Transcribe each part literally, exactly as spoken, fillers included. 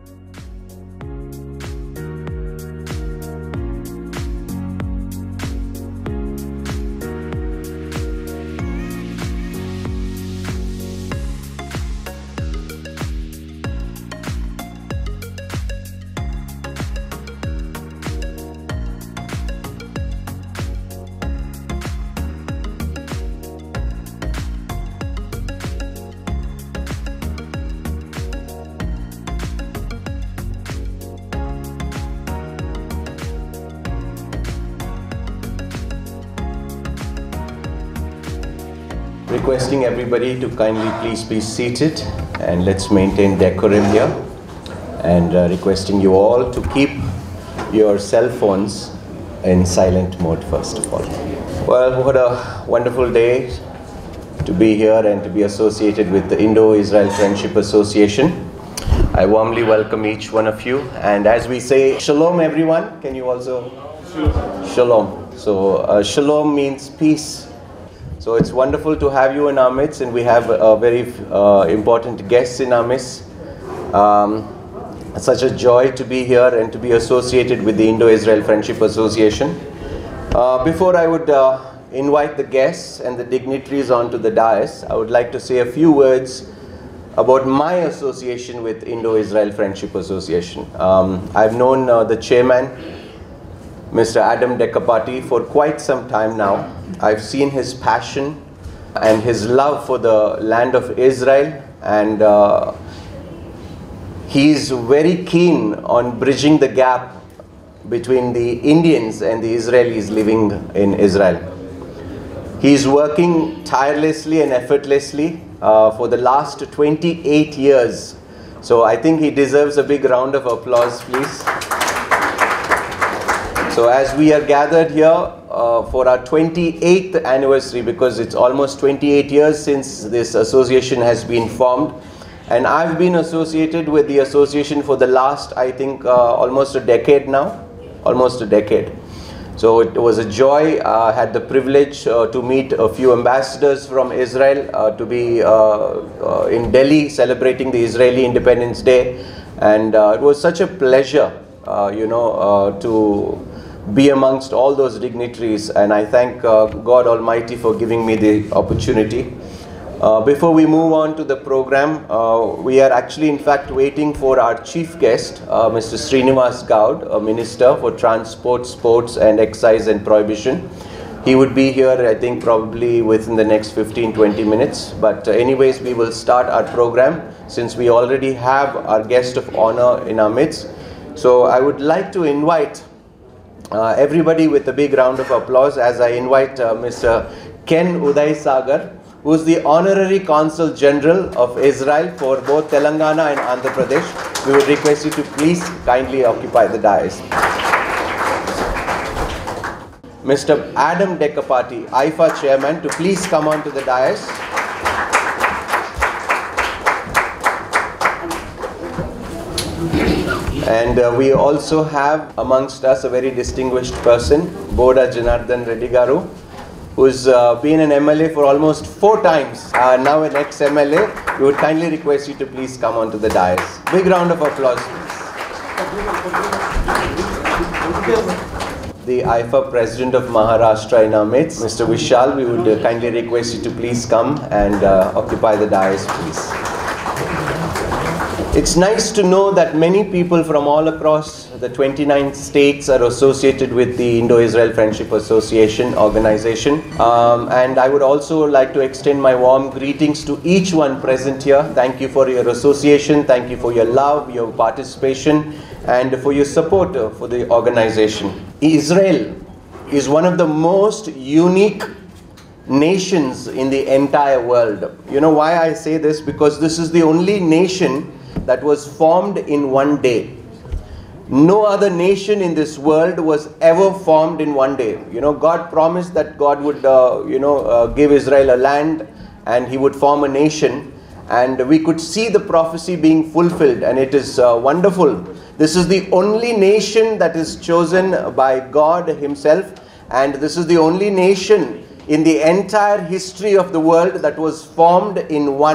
Requesting everybody to kindly please be seated, and let's maintain decorum here, and uh, requesting you all to keep your cell phones in silent mode first of all. Well, what a wonderful day to be here and to be associated with the Indo-Israel Friendship Association. I warmly welcome each one of you, and as we say, Shalom everyone, can you also? Shalom. Shalom. So uh, Shalom means peace. So it's wonderful to have you in our midst, and we have a very uh, important guests in our midst. Um, such a joy to be here and to be associated with the Indo-Israel Friendship Association. Uh, before I would uh, invite the guests and the dignitaries onto the dais, I would like to say a few words about my association with Indo-Israel Friendship Association. Um, I've known uh, the chairman, Mister Adam Dekapati, for quite some time now. I've seen his passion and his love for the land of Israel, and uh, he's very keen on bridging the gap between the Indians and the Israelis living in Israel. He's working tirelessly and effortlessly uh, for the last twenty-eight years. So I think he deserves a big round of applause, please. So as we are gathered here uh, for our twenty-eighth anniversary, because it's almost twenty-eight years since this association has been formed, and I've been associated with the association for the last, I think, uh, almost a decade now, almost a decade. So it was a joy. I uh, had the privilege uh, to meet a few ambassadors from Israel, uh, to be uh, uh, in Delhi celebrating the Israeli Independence Day, and uh, it was such a pleasure, uh, you know, uh, to be amongst all those dignitaries, and I thank uh, God Almighty for giving me the opportunity. Uh, before we move on to the program, uh, we are actually in fact waiting for our chief guest, uh, Mister Srinivas Gaud, a Minister for Transport, Sports and Excise and Prohibition. He would be here, I think, probably within the next fifteen to twenty minutes. But uh, anyways, we will start our program since we already have our guest of honor in our midst. So I would like to invite Uh, everybody with a big round of applause as I invite uh, Mister Ken Uday Sagar, who is the Honorary Consul General of Israel for both Telangana and Andhra Pradesh. We would request you to please kindly occupy the dais. Mister Adam Dekapati, I F A Chairman, to please come on to the dais. And uh, we also have amongst us a very distinguished person, Boda Janardhan Reddy Garu, who's uh, been an M L A for almost four times, uh, now an ex-M L A. We would kindly request you to please come onto the dais. Big round of applause, please. The I F A President of Maharashtra in our midst, Mister Vishal, we would uh, kindly request you to please come and uh, occupy the dais, please. It's nice to know that many people from all across the twenty-nine states are associated with the Indo-Israel Friendship Association organization. Um, and I would also like to extend my warm greetings to each one present here. Thank you for your association. Thank you for your love, your participation, and for your support for the organization. Israel is one of the most unique nations in the entire world. You know why I say this? Because this is the only nation that was formed in one day. No other nation in this world was ever formed in one day. You know, God promised that God would, uh, you know, uh, give Israel a land and he would form a nation. And we could see the prophecy being fulfilled, and it is uh, wonderful. This is the only nation that is chosen by God himself, and this is the only nation in the entire history of the world that was formed in one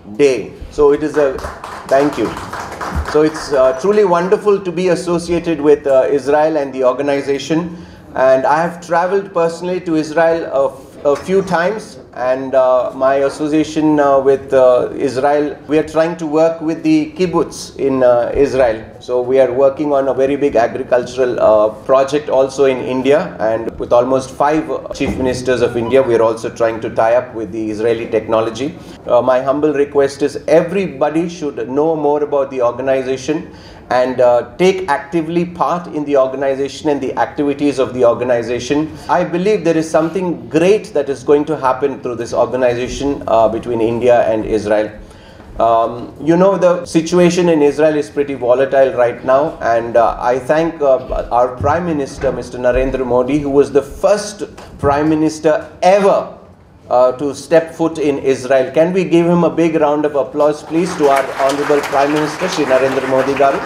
day. So it is a, thank you. So it's uh, truly wonderful to be associated with uh, Israel and the organization. And I have traveled personally to Israel a, a few times, and uh, my association uh, with uh, Israel, we are trying to work with the kibbutz in uh, Israel. So we are working on a very big agricultural uh, project also in India, and with almost five chief ministers of India, we are also trying to tie up with the Israeli technology. Uh, my humble request is everybody should know more about the organization and uh, take actively part in the organization and the activities of the organization. I believe there is something great that is going to happen through this organization uh, between India and Israel. Um, you know, the situation in Israel is pretty volatile right now, and uh, I thank uh, our Prime Minister, Mister Narendra Modi, who was the first Prime Minister ever Uh, to step foot in Israel. Can we give him a big round of applause, please, to our Honorable Prime Minister, Shri Narendra Modi Garu.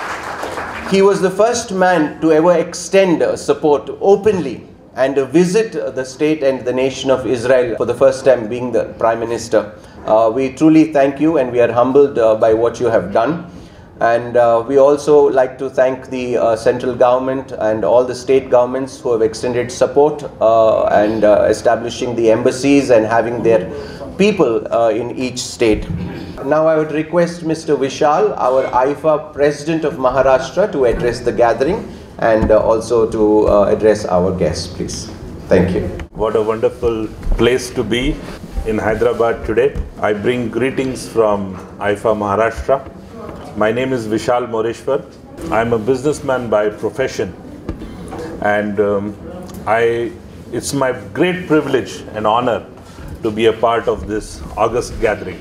He was the first man to ever extend uh, support openly and uh, visit uh, the state and the nation of Israel for the first time being the Prime Minister. Uh, we truly thank you, and we are humbled uh, by what you have done. And uh, we also like to thank the uh, central government and all the state governments who have extended support uh, and uh, establishing the embassies and having their people uh, in each state. Now I would request Mister Vishal, our I F A President of Maharashtra, to address the gathering and uh, also to uh, address our guests, please. Thank you. What a wonderful place to be in Hyderabad today. I bring greetings from I F A Maharashtra. My name is Vishal Moreshwar. I am a businessman by profession, and um, I, it's my great privilege and honor to be a part of this august gathering.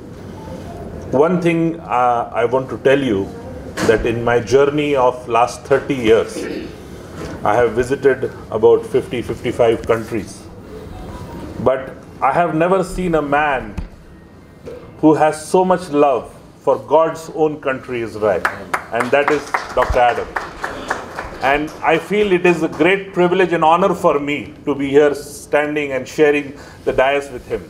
One thing uh, I want to tell you, that in my journey of last thirty years, I have visited about fifty to fifty-five countries. But I have never seen a man who has so much love for God's own country, Israel, and that is Doctor Adam. And I feel it is a great privilege and honor for me to be here standing and sharing the dais with him.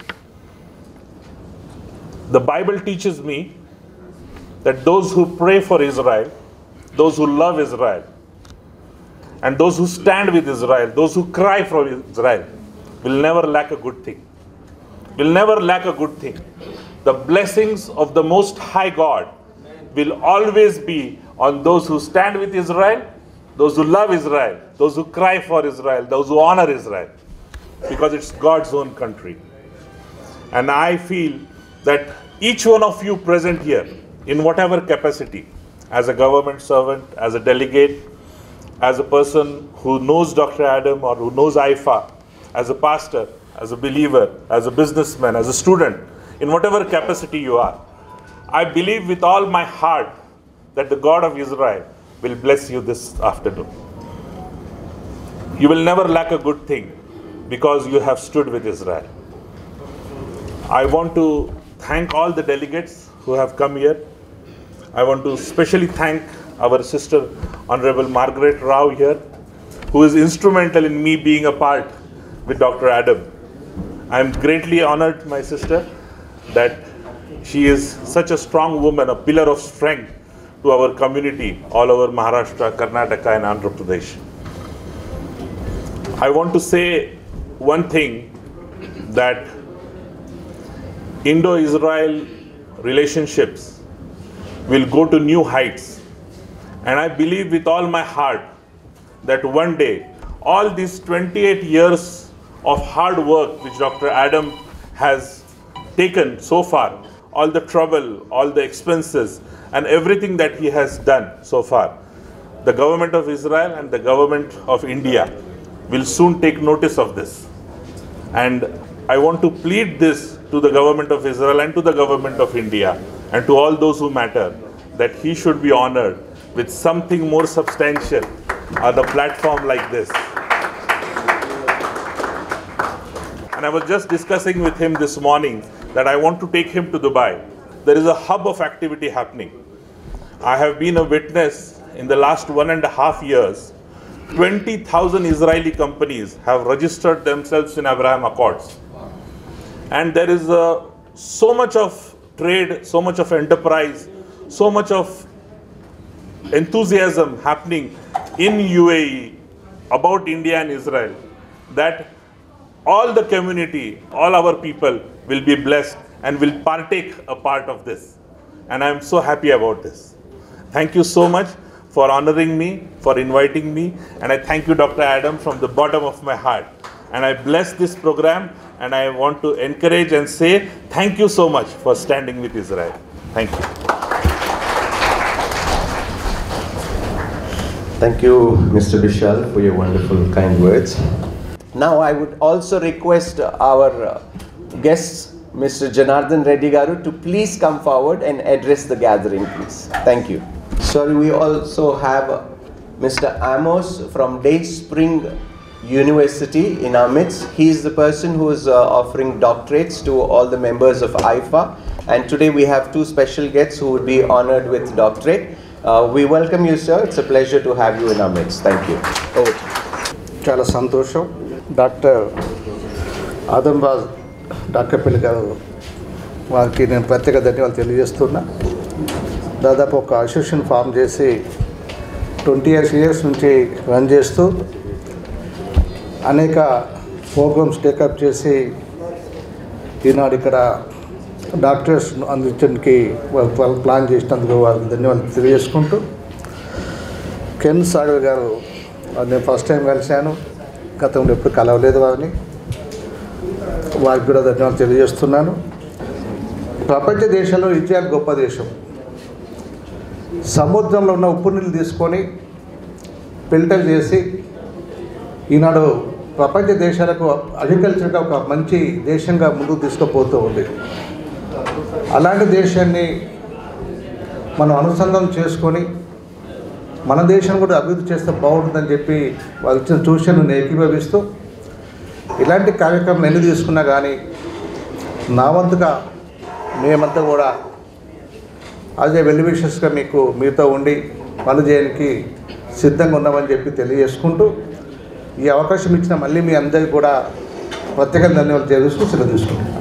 The Bible teaches me that those who pray for Israel, those who love Israel, and those who stand with Israel, those who cry for Israel, will never lack a good thing. Will never lack a good thing. The blessings of the Most High God will always be on those who stand with Israel, those who love Israel, those who cry for Israel, those who honor Israel, because it's God's own country. And I feel that each one of you present here, in whatever capacity, as a government servant, as a delegate, as a person who knows Doctor Adam or who knows I F A, as a pastor, as a believer, as a businessman, as a student, in whatever capacity you are, I believe with all my heart that the God of Israel will bless you this afternoon. You will never lack a good thing because you have stood with Israel. I want to thank all the delegates who have come here. I want to especially thank our sister, Honorable Margaret Rao here, who is instrumental in me being a part with Doctor Adam. I am greatly honored, my sister, that she is such a strong woman, a pillar of strength to our community all over Maharashtra, Karnataka and Andhra Pradesh. I want to say one thing, that Indo-Israel relationships will go to new heights. And I believe with all my heart that one day, all these twenty-eight years of hard work which Doctor Adam has taken so far, all the trouble, all the expenses, and everything that he has done so far, the government of Israel and the government of India will soon take notice of this. And I want to plead this to the government of Israel and to the government of India and to all those who matter, that he should be honored with something more substantial on a platform like this. And I was just discussing with him this morning that I want to take him to Dubai. There is a hub of activity happening. I have been a witness in the last one and a half years. twenty thousand Israeli companies have registered themselves in Abraham Accords. And there is a, so much of trade, so much of enterprise, so much of enthusiasm happening in U A E about India and Israel, that all the community, all our people will be blessed and will partake a part of this. And I am so happy about this. Thank you so much for honoring me, for inviting me, and I thank you, Doctor Adam, from the bottom of my heart. And I bless this program, and I want to encourage and say thank you so much for standing with Israel. Thank you. Thank you, Mister Vishal, for your wonderful, kind words. Now I would also request our uh, guests, Mister Janardhan Reddy Garu, to please come forward and address the gathering, please. Thank you. Sorry, we also have Mister Amos from Dayspring University in our midst. He is the person who is uh, offering doctorates to all the members of I F A. And today we have two special guests who would be honored with doctorate. Uh, we welcome you, sir. It's a pleasure to have you in our midst. Thank you. Oh, Chala Santosham. Doctor Adam Baz, Doctor Pelgaru, వారికి నేను ప్రత్యేక ధన్యవాదాలు తెలియజేస్తున్నా. దాదాపు ఒక association form చేసి twenty years years నుంచి run చేస్తూ అనేక ప్రోగ్రామ్స్ టేకప్ చేసి ఈనాడు ఇక్కడ డాక్టర్స్ అందించడానికి వాళ్ళు ప్లాన్ చేసినందుకు వారికి ధన్యవాదాలు తెలియజేసుకుంటూ, కెన్ సాగర్ గారు నేను ఫస్ట్ టైం కలిశాను, గతంలో ఎప్పుడు కలవలేదు వారిని, వారికి కూడా ధన్యవాదాలు తెలియజేస్తున్నాను. ప్రపంచ దేశాల్లో ఇజ్రాయెల్ గొప్ప దేశం. సముద్రంలో ఉన్న ఉప్పు నీళ్ళు తీసుకొని ఫిల్టర్ చేసి ఈనాడు ప్రపంచ దేశాలకు అగ్రికల్చర్గా ఒక మంచి దేశంగా ముందుకు తీసుకుపోతూ ఉంది. అలాంటి దేశాన్ని మనం అనుసంధానం చేసుకొని మన దేశం కూడా అభివృద్ధి చేస్తే బాగుంటుందని చెప్పి వాళ్ళు ఇచ్చిన సూచనను ఏకీభవిస్తూ ఇలాంటి కార్యక్రమం ఎన్ని తీసుకున్నా కానీ నా వంతుగా మేమంతా కూడా అదే వెల్ విషెస్గా మీకు మీతో ఉండి పని చేయడానికి సిద్ధంగా ఉన్నామని చెప్పి తెలియజేసుకుంటూ, ఈ అవకాశం ఇచ్చిన మళ్ళీ మీ అందరికీ కూడా ప్రత్యేక ధన్యవాదాలు తెలియజేస్తూ సెలవు తీసుకుంటున్నాను.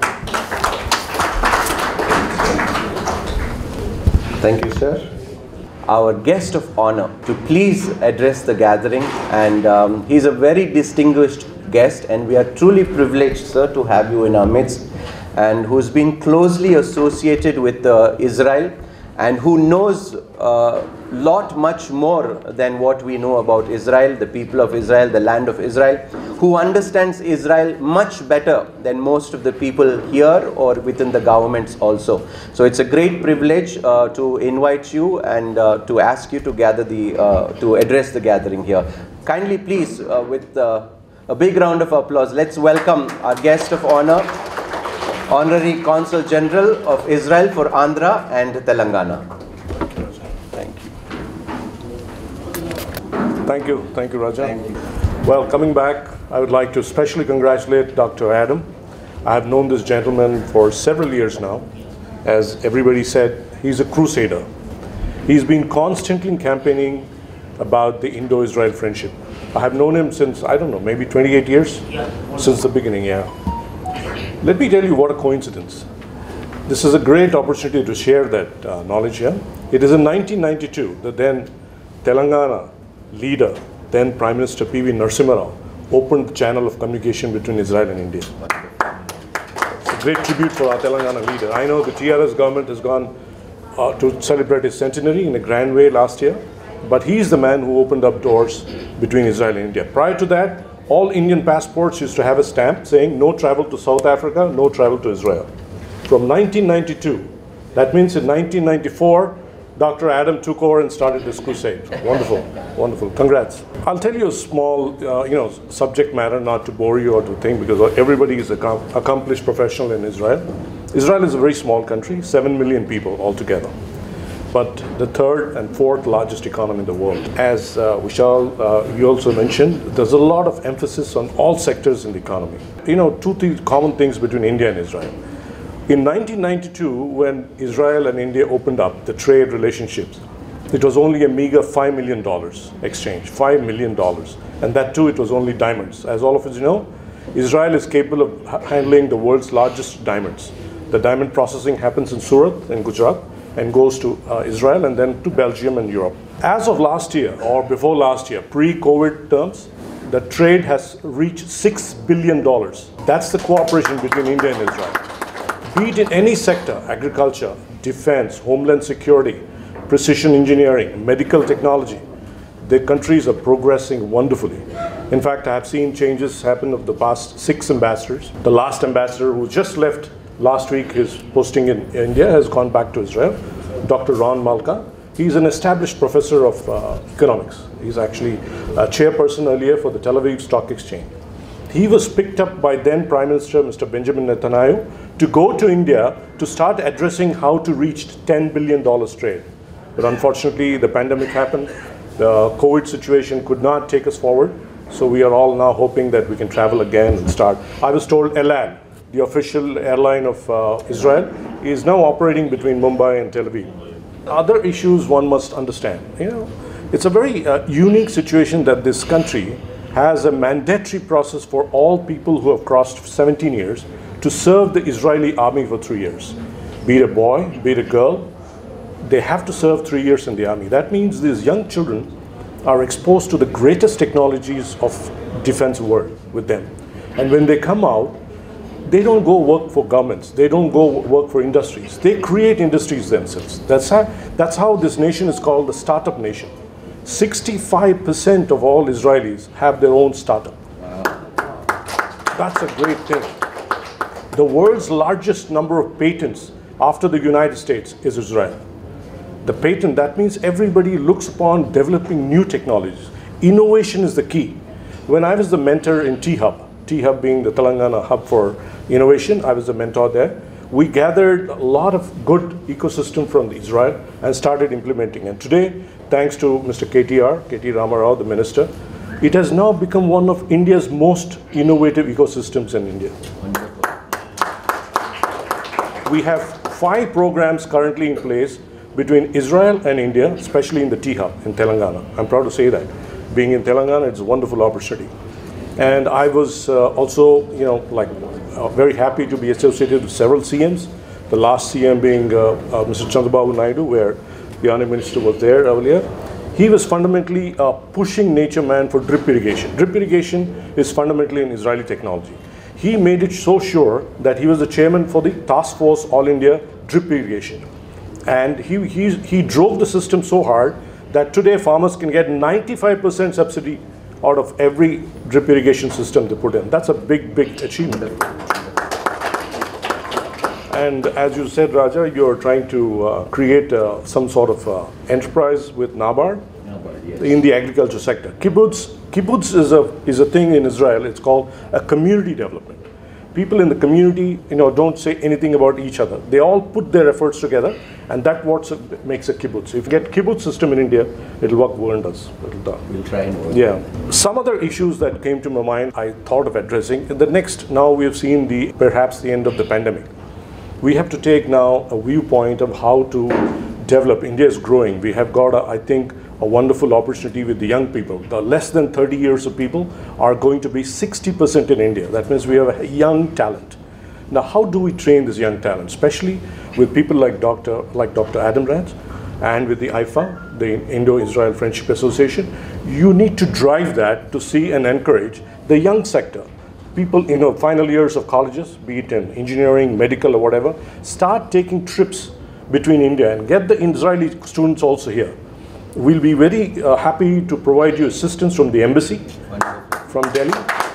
Thank you, sir. Our guest of honor to please address the gathering, and um, he's a very distinguished guest, and we are truly privileged, sir, to have you in our midst, and who's been closely associated with uh, Israel, and who knows a uh, lot much more than what we know about Israel, the people of Israel, the land of Israel, who understands Israel much better than most of the people here or within the governments also. So it's a great privilege uh, to invite you and uh, to ask you to gather the, uh, to address the gathering here. Kindly please, uh, with uh, a big round of applause, let's welcome our guest of honor, Honorary Consul General of Israel for Andhra and Telangana. Thank you. Thank you. Thank you, Raja. Thank you. Well, coming back, I would like to especially congratulate Doctor Adam. I have known this gentleman for several years now. As everybody said, he's a crusader. He's been constantly campaigning about the Indo-Israel friendship. I have known him since, I don't know, maybe twenty-eight years? Yeah. Since the beginning, yeah. Let me tell you what a coincidence. This is a great opportunity to share that uh, knowledge here. It is in nineteen ninety-two that then Telangana leader, then Prime Minister P V Narasimha Rao, opened the channel of communication between Israel and India. It's a great tribute for our Telangana leader. I know the T R S government has gone uh, to celebrate his centenary in a grand way last year, but he is the man who opened up doors between Israel and India. Prior to that, all Indian passports used to have a stamp saying no travel to South Africa, no travel to Israel. From nineteen ninety-two, that means in nineteen ninety-four, Doctor Adam took over and started this crusade. Wonderful, wonderful. Congrats. I'll tell you a small, uh, you know, subject matter, not to bore you or to think, because everybody is an accomplished professional in Israel. Israel is a very small country, seven million people altogether, but the third and fourth largest economy in the world. As uh, Vishal, uh, you also mentioned, there's a lot of emphasis on all sectors in the economy. You know, two th- common things between India and Israel. In nineteen ninety-two, when Israel and India opened up the trade relationships, it was only a meager five million dollars exchange, five million dollars. And that too, it was only diamonds. As all of us know, Israel is capable of handling the world's largest diamonds. The diamond processing happens in Surat in Gujarat and goes to uh, Israel and then to Belgium and Europe. As of last year or before last year, pre-COVID terms, the trade has reached six billion dollars. That's the cooperation between India and Israel. Be it in any sector, agriculture, defense, homeland security, precision engineering, medical technology, the countries are progressing wonderfully. In fact, I have seen changes happen of the past six ambassadors. The last ambassador who just left last week his posting in India has gone back to Israel, Doctor Ron Malka. He's an established professor of uh, economics. He's actually a chairperson earlier for the Tel Aviv Stock Exchange. He was picked up by then Prime Minister Mister Benjamin Netanyahu to go to India to start addressing how to reach ten billion dollars trade. But unfortunately, the pandemic happened. The COVID situation could not take us forward. So we are all now hoping that we can travel again and start. I was told El Al, the official airline of uh, Israel, is now operating between Mumbai and Tel Aviv. Other issues one must understand. You know, it's a very uh, unique situation that this country has a mandatory process for all people who have crossed seventeen years to serve the Israeli army for three years. Be it a boy, be it a girl, they have to serve three years in the army. That means these young children are exposed to the greatest technologies of defense world with them. And when they come out, they don't go work for governments. They don't go work for industries. They create industries themselves. That's how, that's how this nation is called the startup nation. sixty-five percent of all Israelis have their own startup. That's a great thing. The world's largest number of patents after the United States is Israel. The patent, that means everybody looks upon developing new technologies. Innovation is the key. When I was the mentor in T-Hub, T-Hub being the Telangana hub for innovation, I was the mentor there. We gathered a lot of good ecosystem from Israel and started implementing. And today, thanks to Mister K T R, K T Rama Rao, the minister, it has now become one of India's most innovative ecosystems in India. We have five programs currently in place between Israel and India, especially in the T-Hub in Telangana. I'm proud to say that. Being in Telangana, it's a wonderful opportunity. And I was uh, also, you know, like uh, very happy to be associated with several C Ms. The last C M being uh, uh, Mister Chandrababu Naidu, where the Honourable Minister was there earlier. He was fundamentally uh, pushing Nature Man for drip irrigation. Drip irrigation is fundamentally an Israeli technology. He made it so sure that he was the chairman for the Task Force All India Drip Irrigation. And he, he, he drove the system so hard that today farmers can get ninety-five percent subsidy out of every drip irrigation system they put in. That's a big, big achievement. And as you said, Raja, you're trying to uh, create uh, some sort of uh, enterprise with NABARD, NABARD yes. in the agriculture sector. Kibbutz, kibbutz is a, is a thing in Israel. It's called a community development. People in the community, you know, don't say anything about each other. They all put their efforts together, and that's what makes a kibbutz. If you get kibbutz system in India, it'll work wonders. It'll do. We'll try and work. Yeah. Some other issues that came to my mind, I thought of addressing. In the next, now we have seen the perhaps the end of the pandemic. We have to take now a viewpoint of how to develop. India is growing. We have got, a, I think, a wonderful opportunity with the young people. The less than thirty years of people are going to be sixty percent in India. That means we have a young talent. Now, how do we train this young talent, especially with people like Doctor like Doctor Adam Raj and with the I F A, the Indo-Israel Friendship Association? You need to drive that to see and encourage the young sector. People, you know, final years of colleges, be it in engineering, medical, or whatever, start taking trips between India and get the Israeli students also here. We'll be very uh, happy to provide you assistance from the embassy, from Delhi,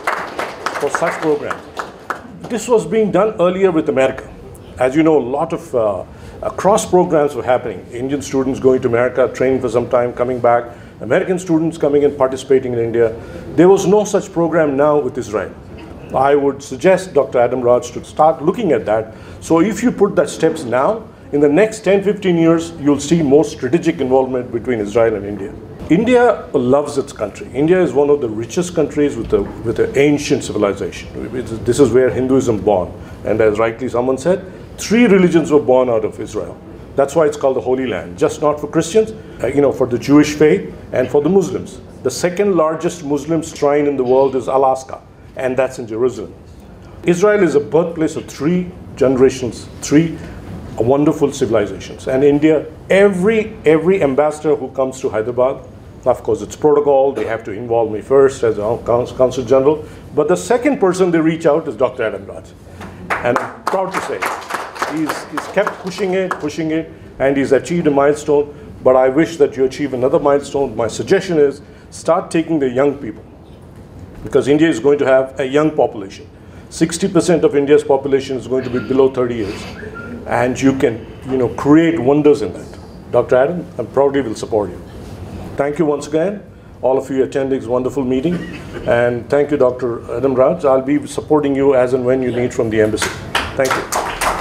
for such programs. This was being done earlier with America. As you know, a lot of uh, uh, cross programs were happening. Indian students going to America, training for some time, coming back. American students coming and participating in India. There was no such program now with Israel. I would suggest Doctor Adam Raj to start looking at that. So if you put that steps now, in the next ten, fifteen years, you'll see more strategic involvement between Israel and India. India loves its country. India is one of the richest countries with a, with an ancient civilization. This is where Hinduism born. And as rightly someone said, three religions were born out of Israel. That's why it's called the Holy Land. Just not for Christians, uh, you know, for the Jewish faith and for the Muslims. The second largest Muslim shrine in the world is Alaska, and that's in Jerusalem. Israel is a birthplace of three generations three wonderful civilizations. And India, every every ambassador who comes to Hyderabad, of course it's protocol, they have to involve me first as a Consul General, but the second person they reach out is Doctor Adam Raj. And I'm proud to say, he's, he's kept pushing it, pushing it, and he's achieved a milestone, but I wish that you achieve another milestone. My suggestion is, start taking the young people, because India is going to have a young population. sixty percent of India's population is going to be below thirty years. And you can, you know, create wonders in that. Doctor Adam, I proudly will support you. Thank you once again, all of you attending this wonderful meeting. And thank you, Doctor Adam Raj. I'll be supporting you as and when you need from the embassy. Thank you.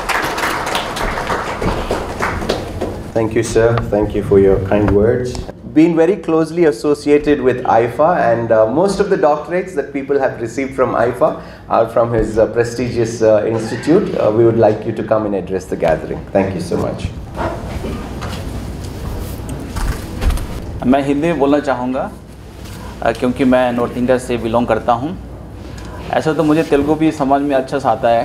Thank you, sir. Thank you for your kind words. Been very closely associated with I F A, and uh, most of the doctorates that people have received from I F A are from his uh, prestigious uh, institute. Uh, we would like you to come and address the gathering. Thank you so much. मैं हिंदी में बोलना चाहूँगा क्योंकि मैं north India से belong करता हूँ। ऐसा तो मुझे तेलुगु भी समझ में अच्छा से आता है,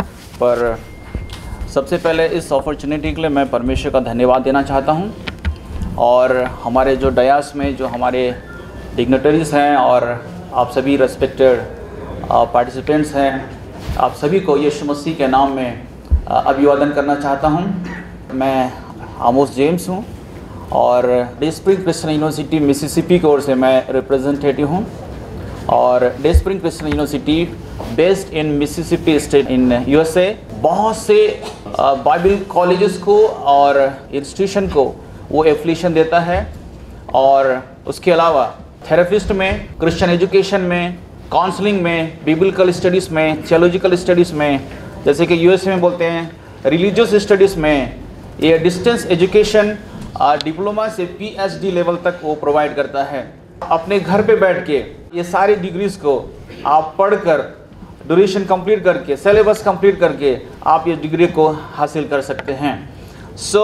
पर सबसे पहले इस अपॉर्चुनिटी के लिए मैं परमेश्वर का धन्यवाद देना चाहता हूँ। और हमारे जो डयास में जो हमारे डिग्नेटरीज़ हैं और आप सभी रेस्पेक्टेड पार्टिसिपेंट्स हैं, आप सभी को यीशु मसीह के नाम में अभिवादन करना चाहता हूं। मैं आमोस जेम्स हूं और Dayspring Christian University Mississippi की ओर से मैं रिप्रेजेंटेटिव हूं। और Dayspring Christian University based in Mississippi State in USA बहुत से बाइबल कॉलेजेस को और इंस्टीट्यूशन को वो एफिलिएशन देता है। और उसके अलावा थेरेपिस्ट में, क्रिश्चियन एजुकेशन में, काउंसलिंग में, बिब्लिकल स्टडीज़ में, थियोलॉजिकल स्टडीज़ में, जैसे कि यूएसए में बोलते हैं रिलीजियस स्टडीज़ में, ये डिस्टेंस एजुकेशन डिप्लोमा से पीएचडी लेवल तक वो प्रोवाइड करता है। अपने घर पे बैठ के ये सारी डिग्रीज़ को आप पढ़कर ड्यूरेशन कंप्लीट करके, सिलेबस कंप्लीट करके आप ये डिग्री को हासिल कर सकते हैं। So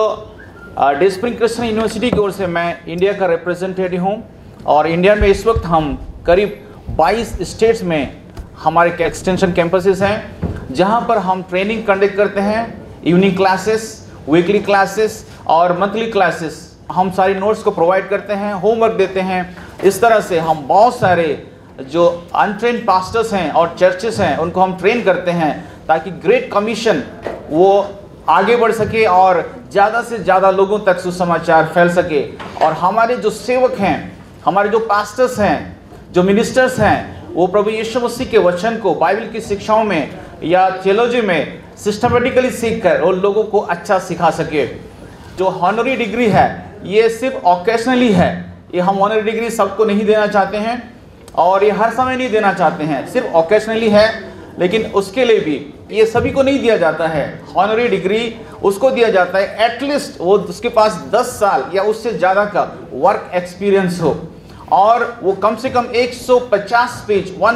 Dayspring Christian University की ओर से मैं इंडिया का रिप्रेजेंटेटिव हूँ और इंडिया में इस वक्त हम करीब बाईस स्टेट्स में हमारे एक्सटेंशन कैंपसेस हैं, जहाँ पर हम ट्रेनिंग कंडक्ट करते हैं, इवनिंग क्लासेस, वीकली क्लासेस और मंथली क्लासेस। हम सारी नोट्स को प्रोवाइड करते हैं, होमवर्क देते हैं। इस तरह से हम बहुत सारे जो अनट्रेंड पास्टर्स हैं और चर्चेस हैं उनको हम ट्रेन करते हैं ताकि ग्रेट कमीशन वो आगे बढ़ सके और ज़्यादा से ज़्यादा लोगों तक सुसमाचार फैल सके। और हमारे जो सेवक हैं, हमारे जो पास्टर्स हैं, जो मिनिस्टर्स हैं, वो प्रभु यीशु मसीह के वचन को बाइबल की शिक्षाओं में या थियोलॉजी में सिस्टमेटिकली सीख कर उन लोगों को अच्छा सिखा सके। जो हॉनरी डिग्री है ये सिर्फ ऑकेशनली है, ये हम ऑनरी डिग्री सबको नहीं देना चाहते हैं और ये हर समय नहीं देना चाहते हैं, सिर्फ ऑकेशनली है। लेकिन उसके लिए भी ये सभी को नहीं दिया जाता है। ऑनरी डिग्री उसको दिया जाता है एटलीस्ट वो उसके पास दस साल या उससे ज़्यादा का वर्क एक्सपीरियंस हो और वो कम से कम एक सौ पचास पेज एक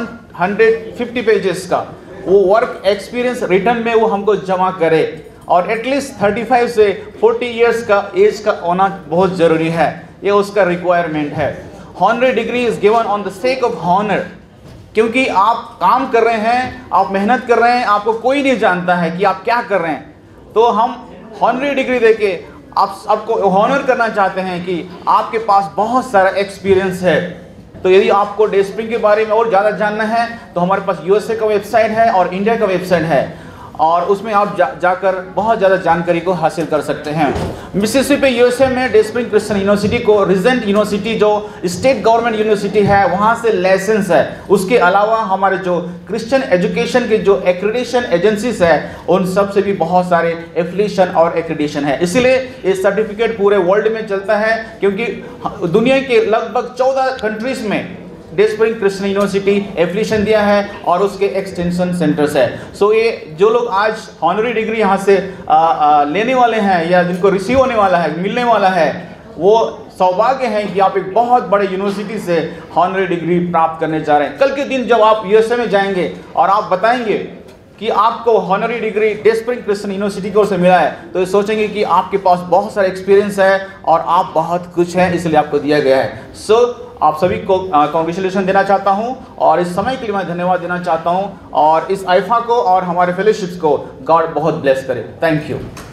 सौ पचास पेजेस का वो वर्क एक्सपीरियंस रिटर्न में वो हमको जमा करे और एटलीस्ट पैंतीस से चालीस इयर्स का एज का होना बहुत ज़रूरी है। ये उसका रिक्वायरमेंट है। Honorary degree is given on the sake of honour, क्योंकि आप काम कर रहे हैं, आप मेहनत कर रहे हैं, आपको कोई नहीं जानता है कि आप क्या कर रहे हैं। तो हम ऑनरी डिग्री देके आप आपको ऑनर करना चाहते हैं कि आपके पास बहुत सारा एक्सपीरियंस है। तो यदि आपको डे स्प्रिंग के बारे में और ज़्यादा जानना है तो हमारे पास यूएसए का वेबसाइट है और इंडिया का वेबसाइट है और उसमें आप जा, जाकर बहुत ज़्यादा जानकारी को हासिल कर सकते हैं। मिसिसिपी यूएसए में डे स्प्रिंग क्रिश्चियन यूनिवर्सिटी को रेजिडेंट यूनिवर्सिटी जो स्टेट गवर्नमेंट यूनिवर्सिटी है वहाँ से लाइसेंस है। उसके अलावा हमारे जो क्रिश्चियन एजुकेशन के जो एक्रेडिटेशन एजेंसीज है उन सब से भी बहुत सारे एफिलिएशन और एक्रेडिटेशन है। इसीलिए ये सर्टिफिकेट पूरे वर्ल्ड में चलता है, क्योंकि दुनिया के लगभग चौदह कंट्रीज में Dayspring Christian University affiliation दिया है और उसके एक्सटेंशन सेंटर्स है। सो so, ये जो लोग आज ऑनरी डिग्री यहाँ से आ, आ, लेने वाले हैं या जिनको रिसीव होने वाला है, मिलने वाला है, वो सौभाग्य है कि आप एक बहुत बड़े यूनिवर्सिटी से ऑनरी डिग्री प्राप्त करने जा रहे हैं। कल के दिन जब आप यूएसए में जाएंगे और आप बताएंगे कि आपको honorary degree Dayspring Christian University की ओर से मिला है, तो ये सोचेंगे कि आपके पास बहुत सारा एक्सपीरियंस है और आप बहुत कुछ हैं, इसलिए आपको दिया गया है। सो so, आप सभी को कॉन्ग्रेचुलेशन देना चाहता हूं और इस समय के लिए मैं धन्यवाद देना चाहता हूं और इस आईफा को और हमारे फेलोशिप्स को गॉड बहुत ब्लेस करे। Thank you.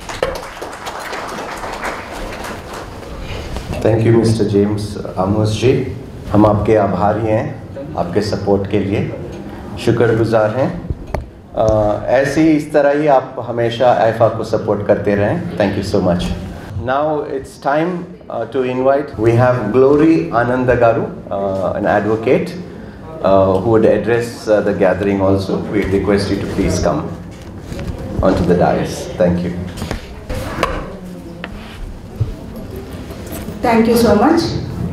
Thank you mister James Amos ji, हम आपके आभारी हैं आपके सपोर्ट के लिए, शुक्रगुजार हैं। uh, ऐसे ही इस तरह ही आप हमेशा आईफा को सपोर्ट करते रहें। Thank you so much. Now it's time uh, to invite, we have Glory Anandagaru, uh, an advocate uh, who would address uh, the gathering also. We request you to please come onto the dais. Thank you. Thank you so much.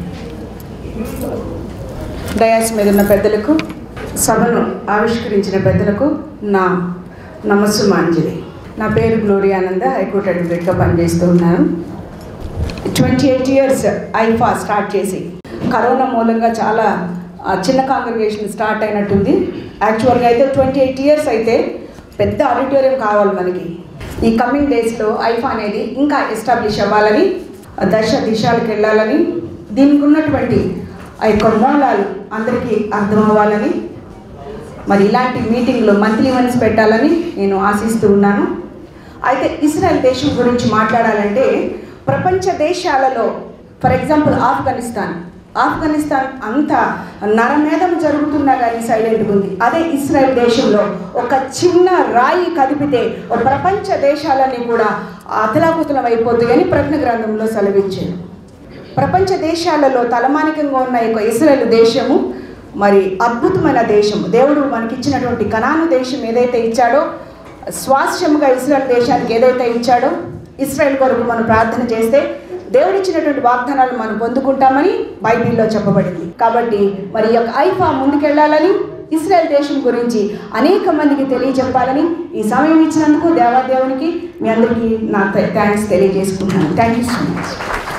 Dais మీద ఉన్న పెద్దలకు, సభను ఆవిష్కరించిన పెద్దలకు నా నమస్సుమాంజలి. నా పేరు glory ఆనంద, హైకోర్టు అడ్వకేట్గా పనిచేస్తూ ఉన్నాను. Twenty eight years IFA start చేసి కరోనా మూలంగా చాలా చిన్న కాంగ్రిగేషన్ స్టార్ట్ అయినట్టుంది. యాక్చువల్గా అయితే ట్వంటీ ఎయిట్ ఇయర్స్ అయితే పెద్ద ఆడిటోరియం కావాలి మనకి. ఈ కమింగ్ డేస్లో ఐఫా అనేది ఇంకా ఎస్టాబ్లిష్ అవ్వాలని, దశ దిశలకు వెళ్ళాలని, దీనికి ఉన్నటువంటి ఆ యొక్క మూలాలు అందరికీ అర్థం అవ్వాలని, మరి ఇలాంటి మీటింగ్లో మంత్లీ వన్స్ పెట్టాలని నేను ఆశిస్తూ ఉన్నాను. అయితే ఇజ్రాయెల్ దేశం గురించి మాట్లాడాలంటే ప్రపంచ దేశాలలో ఫర్ ఎగ్జాంపుల్ ఆఫ్ఘనిస్తాన్ ఆఫ్ఘనిస్తాన్ అంత నరమేధం జరుగుతున్నా కానీ సైలెంట్గా ఉంది. అదే ఇజ్రాయెల్ దేశంలో ఒక చిన్న రాయి కదిపితే ఒక ప్రపంచ దేశాలన్నీ కూడా అతలాకుతలం అయిపోతాయని ప్రకటన గ్రంథంలో సెలవిచ్చారు. ప్రపంచ దేశాలలో తలమానికంగా ఉన్న ఒక ఇజ్రాయెల్ దేశము మరి అద్భుతమైన దేశం. దేవుడు మనకిచ్చినటువంటి కనాను దేశం ఏదైతే ఇచ్చాడో, స్వాస్థ్యముగా ఇజ్రాయెల్ దేశానికి ఏదైతే ఇచ్చాడో, ఇజ్రాయెల్ కొరకు మనం ప్రార్థన చేస్తే దేవుడు ఇచ్చినటువంటి వాగ్దానాలు మనం పొందుకుంటామని బైబిల్లో చెప్పబడింది. కాబట్టి మరి ఈ యొక్క ఐఫా ముందుకెళ్లాలని, ఇజ్రాయెల్ దేశం గురించి అనేక మందికి తెలియజెప్పాలని ఈ సమయం ఇచ్చినందుకు దేవాదేవునికి మీ అందరికీ నా థ్యాంక్స్ తెలియజేసుకుంటున్నాను. Thank you so much.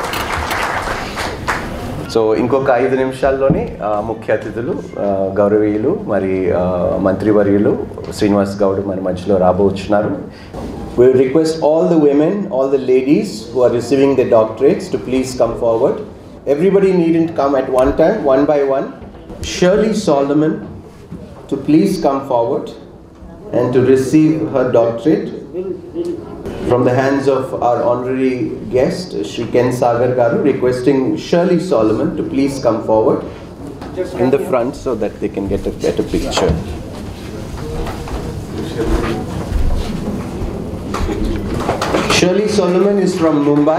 So ఇంకొక ఐదు నిమిషాల్లోనే ముఖ్య అతిథులు గౌరవీయులు మరి మంత్రివర్యులు శ్రీనివాస్ గౌడ్ మన మధ్యలో రాబోతున్నారు. We request all the women, all the ladies who are receiving their doctorates to please come forward. Everybody needn't come at one time, one by one. Shirley Solomon to please come forward and to receive her doctorate from the hands of our honorary guest, Shri Ken Sagar Garu, requesting Shirley Solomon to please come forward in the front so that they can get a better picture. Shirley Solomon is from Mumbai.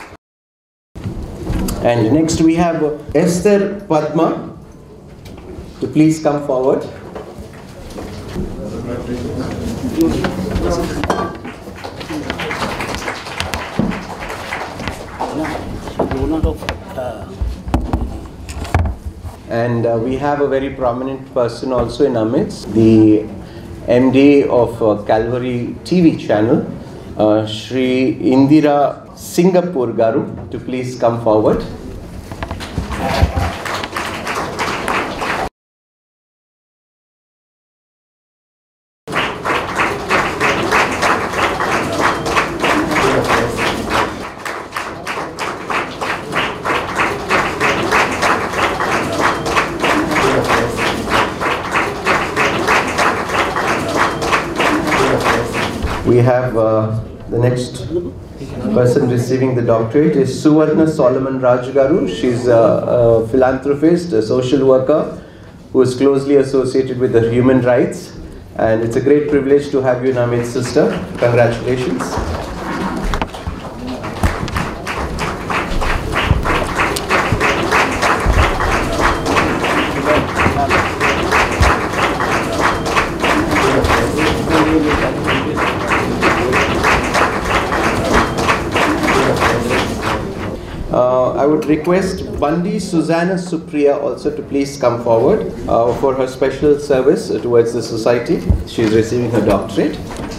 And next we have Esther Padma to please come forward. And uh, we have a very prominent person also in our midst, the M D of uh, Calvary T V channel, uh, Shri Indira Singapore Garu, to please come forward. We have uh, the next person receiving the doctorate is Suvarna Solomon Rajgaru. She's a, a philanthropist, a social worker who is closely associated with the human rights. And it's a great privilege to have you in our midst, sister. Congratulations. Uh, I would request Bandi Susanna Supriya also to please come forward uh, for her special service towards the society. She is receiving her doctorate.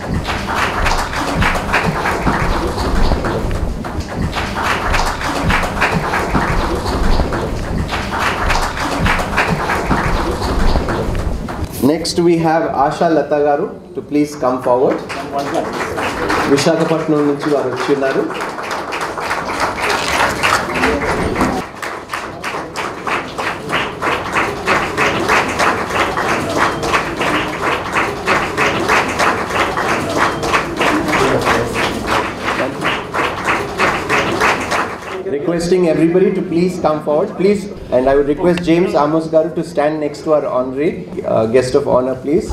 Next we have Asha Lata Garu to please come forward. Vishakhapatnam nunchi varu vachunnaru. requesting everybody to please come forward, please, and I would request James Amos Garu to stand next to our honorary uh, guest of honor, please.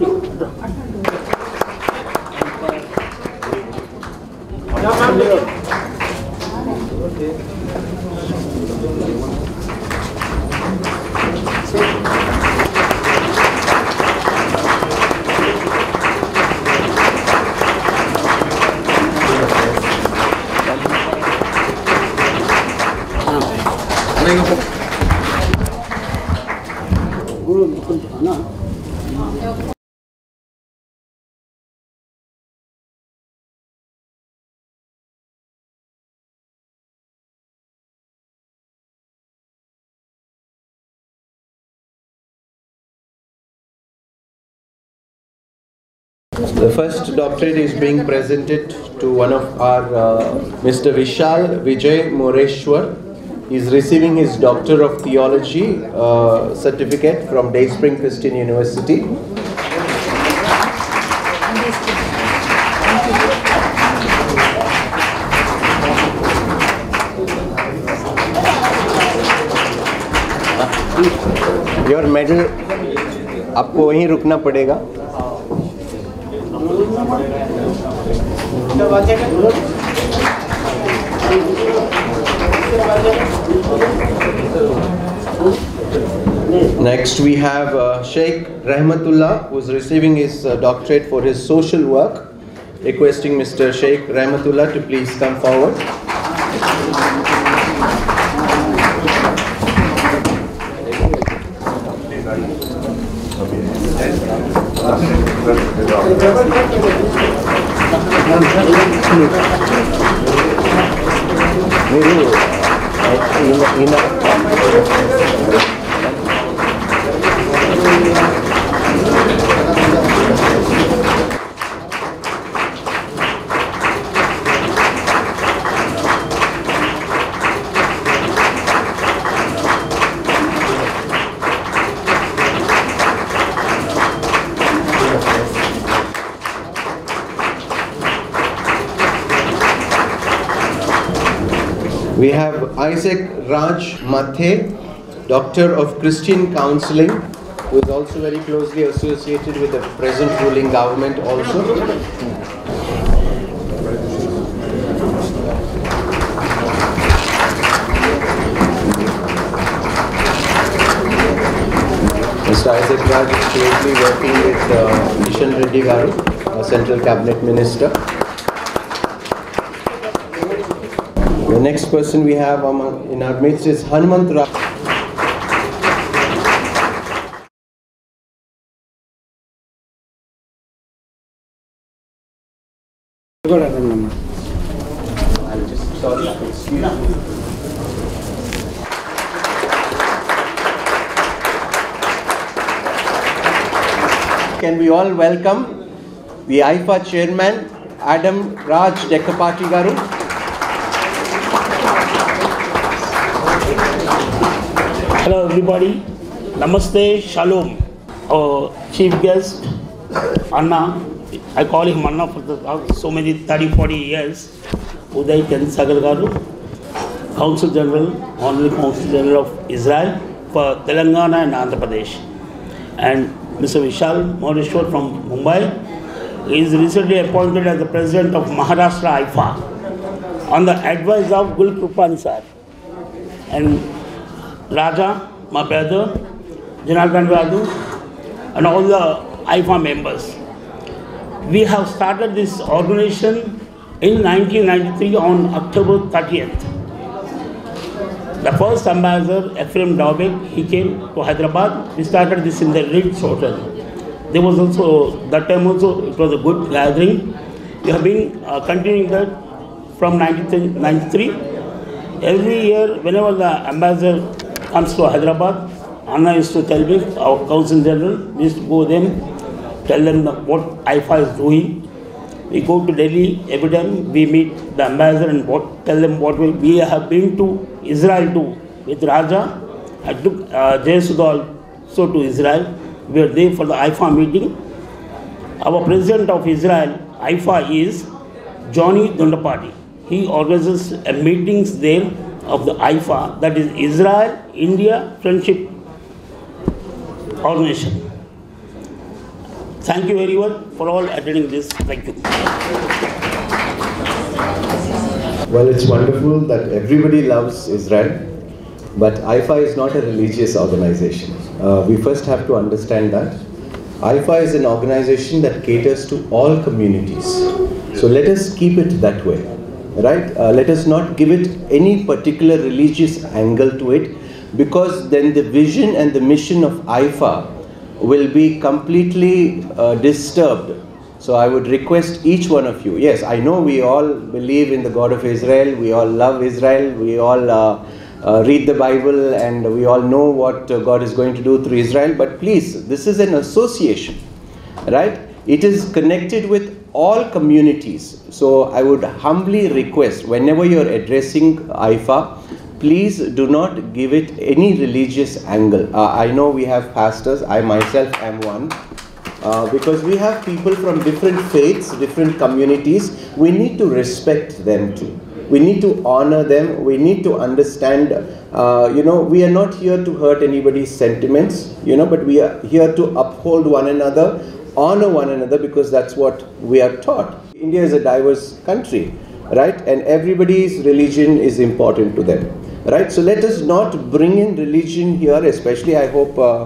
The first doctorate is being presented to one of our uh, Mister Vishal Vijay Moreshwar. He is receiving his Doctor of Theology uh, certificate from Dayspring Christian University. Your medal, आपको वहीं रुकना पड़ेगा. Next we have uh, Sheikh Rahmatullah, who is receiving his uh, doctorate for his social work. Requesting Mister Sheikh Rahmatullah to please come forward. We have Isaac Raj Mathe, Doctor of Christian Counseling, who is also very closely associated with the present ruling government also. Mister Isaac Raj is closely working with uh, Kishan Reddy Garu, a Central Cabinet Minister. The next person we have among, in our midst is Hanumant Rao. Can we all welcome the I F A chairman, Adam Raj Dekapati Garu. Hello everybody, Namaste, Shalom. Our chief guest, Anna, I call him Anna for the, so many thirty, forty years, Uday Sagar Garu, Council General, Honorary Council General of Israel for Telangana and Andhra Pradesh. And Mister Vishal Moreshwar from Mumbai is recently appointed as the President of Maharashtra I F A on the advice of Gul Krupani sir. And Raja, my brother, Janardhan Raju, and all the I F A members. We have started this organization in nineteen ninety-three on October thirtieth. The first ambassador, Ephraim Daubek, he came to Hyderabad. We started this in the Ritz Hotel. There was also, that time also, it was a good gathering. We have been uh, continuing that from nineteen ninety-three. Every year, whenever the ambassador comes to Hyderabad, Anna used to tell me, our Council General, we used to go them, tell them the, what I F A is doing. We go to Delhi every time, we meet the ambassador and what, tell them what we, we have been to Israel too, with Raja. I took uh, Jayasudha also to Israel. We were there for the I F A meeting. Our President of Israel, I F A, is Johnny Dundapati. He organizes uh, meetings there of the I F A, that is Israel-India Friendship Organization. Thank you very much for all attending this. Thank you. Well, it's wonderful that everybody loves Israel, but I F A is not a religious organization. Uh, we first have to understand that. I F A is an organization that caters to all communities. So let us keep it that way, right? Uh, let us not give it any particular religious angle to it, because then the vision and the mission of I F A will be completely uh, disturbed. So I would request each one of you, yes, I know we all believe in the God of Israel, we all love Israel, we all uh, uh, read the Bible, and we all know what uh, God is going to do through Israel, but please, this is an association, right? It is connected with all communities. So I would humbly request, whenever you're addressing I F A, please do not give it any religious angle. Uh, I know we have pastors, I myself am one. Uh, because we have people from different faiths, different communities, we need to respect them too. We need to honor them, we need to understand, uh, you know, we are not here to hurt anybody's sentiments, you know, but we are here to uphold one another, honor one another, because that's what we are taught. India is a diverse country, right? And everybody's religion is important to them, right? So let us not bring in religion here, especially I hope uh,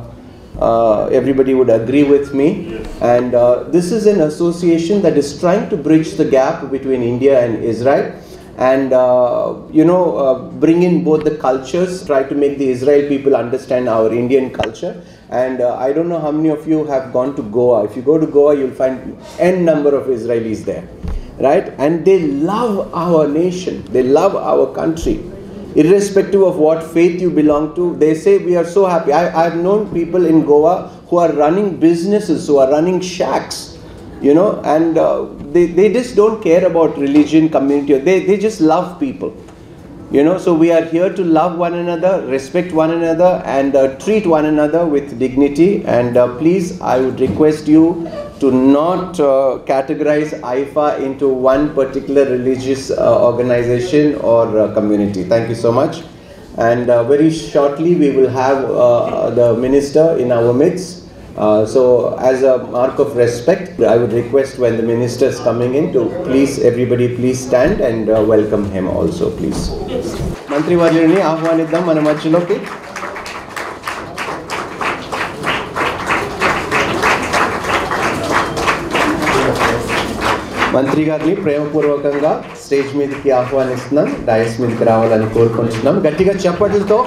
Uh, everybody would agree with me, and uh, this is an association that is trying to bridge the gap between India and Israel, and uh, you know, uh, bring in both the cultures, try to make the Israel people understand our Indian culture. And uh, I don't know how many of you have gone to Goa. If you go to Goa, you'll find n number of Israelis there, right? And they love our nation, they love our country. Irrespective of what faith you belong to, they say we are so happy. I, I've known people in Goa who are running businesses, who are running shacks, you know, and uh, they, they just don't care about religion, community. They, they just love people, you know. So we are here to love one another, respect one another, and uh, treat one another with dignity. And uh, please, I would request you to not uh, categorize I F A into one particular religious uh, organization or uh, community. Thank you so much. And uh, very shortly we will have uh, the minister in our midst. Uh, so as a mark of respect, I would request when the minister is coming in to please, everybody please stand and uh, welcome him also, please. Mantri Varlini ahvaniddam mana madhyaloki. మంత్రి గారిని ప్రేమపూర్వకంగా stage మీదకి ఆహ్వానిస్తున్నాం, dais మీదకి రావాలని కోరుకుంటున్నాం. గట్టిగా చప్పట్లతో.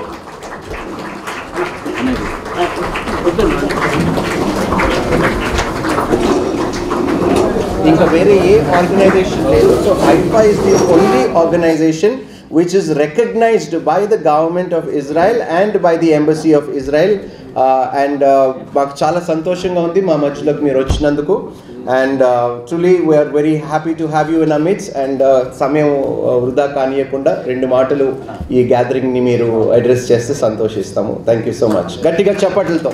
ఇంకా వేరే ఏ ఆర్గనైజేషన్ లేదు. So I F A is the only organization which is recognized by the government of Israel and by the embassy of Israel. And మాకు చాలా సంతోషంగా ఉంది మా మధ్యలోకి మీరు వచ్చినందుకు. And uh, truly we are very happy to have you in our midst. And uh, సమయం వృధా కానియకుండా రెండు మాటలు ఈ గ్యాదరింగ్ ని మీరు అడ్రస్ చేస్తే సంతోషిస్తాము. Thank you so much. గట్టిగా చప్పట్లతో.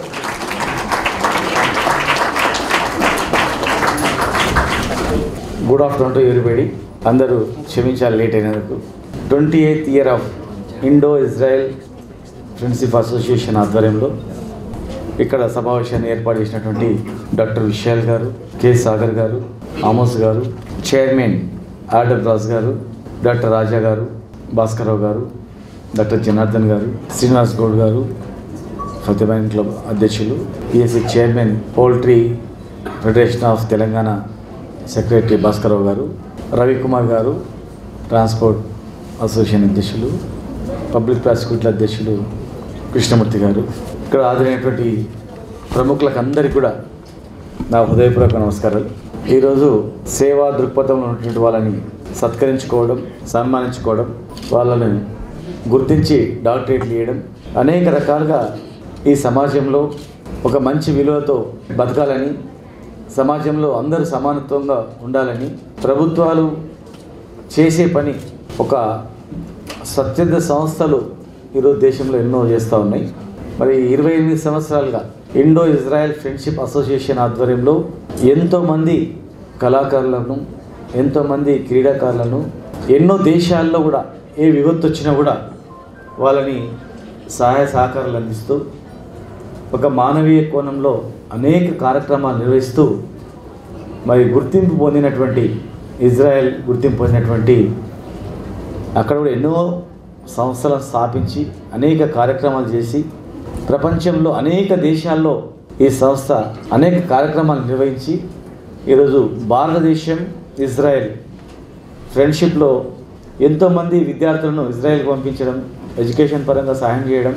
Good afternoon to everybody. అందరూ క్షమించాలి లేట్ అయినందుకు. Twenty eighth year of Indo Israel Friendship Association ఆధ్వర్యంలో ఇక్కడ సమావేశాన్ని ఏర్పాటు చేసినటువంటి డాక్టర్ విశాల్ గారు, కె సాగర్ గారు, ఆమోస్ గారు, చైర్మన్ ఆర్డర్ రాజ్ గారు, డాక్టర్ రాజా గారు, భాస్కరరావు గారు, డాక్టర్ జనార్దన్ గారు, శ్రీనివాస్ గౌడ్ గారు, సత్యమైన క్లబ్ అధ్యక్షులు, PSC chairman, poultry federation of Telangana secretary Bhaskararao గారు, రవికుమార్ గారు, ట్రాన్స్పోర్ట్ అసోసియేషన్ అధ్యక్షులు, పబ్లిక్ ప్రాసిక్యూటర్ల అధ్యక్షులు కృష్ణమూర్తి గారు, ఇక్కడ హాజరైనటువంటి ప్రముఖులకు అందరికీ కూడా నా హృదయపూర్వక నమస్కారాలు. ఈరోజు సేవా దృక్పథంలో ఉన్నటువంటి వాళ్ళని సత్కరించుకోవడం, సన్మానించుకోవడం, వాళ్ళని గుర్తించి డాక్టరేట్లు ఇవ్వడం, అనేక రకాలుగా ఈ సమాజంలో ఒక మంచి విలువతో బతకాలని, సమాజంలో అందరూ సమానత్వంగా ఉండాలని ప్రభుత్వాలు చేసే పని, ఒక స్వచ్ఛంద సంస్థలు ఈరోజు దేశంలో ఎన్నో చేస్తూ ఉన్నాయి. మరి ఇరవై ఎనిమిది సంవత్సరాలుగా ఇండో ఇజ్రాయెల్ ఫ్రెండ్షిప్ అసోసియేషన్ ఆధ్వర్యంలో ఎంతోమంది కళాకారులను, ఎంతోమంది క్రీడాకారులను, ఎన్నో దేశాల్లో కూడా ఏ విపత్తు వచ్చినా కూడా వాళ్ళని సహాయ సహకారాలు అందిస్తూ ఒక మానవీయ కోణంలో అనేక కార్యక్రమాలు నిర్వహిస్తూ మరి గుర్తింపు పొందినటువంటి ఇజ్రాయెల్ గుర్తింపు పొందినటువంటి అక్కడ కూడా ఎన్నో సంస్థలను స్థాపించి అనేక కార్యక్రమాలు చేసి ప్రపంచంలో అనేక దేశాల్లో ఈ సంస్థ అనేక కార్యక్రమాలు నిర్వహించి ఈరోజు భారతదేశం ఇజ్రాయెల్ ఫ్రెండ్షిప్లో ఎంతోమంది విద్యార్థులను ఇజ్రాయెల్కి పంపించడం, ఎడ్యుకేషన్ పరంగా సహాయం చేయడం,